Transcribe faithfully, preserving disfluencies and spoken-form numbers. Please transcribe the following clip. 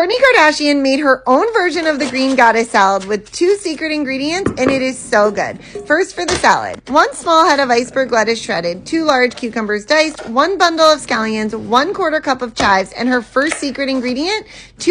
Kourtney Kardashian made her own version of the green goddess salad with two secret ingredients, and it is so good. First, for the salad, one small head of iceberg lettuce shredded, two large cucumbers diced, one bundle of scallions, one quarter cup of chives, and her first secret ingredient, two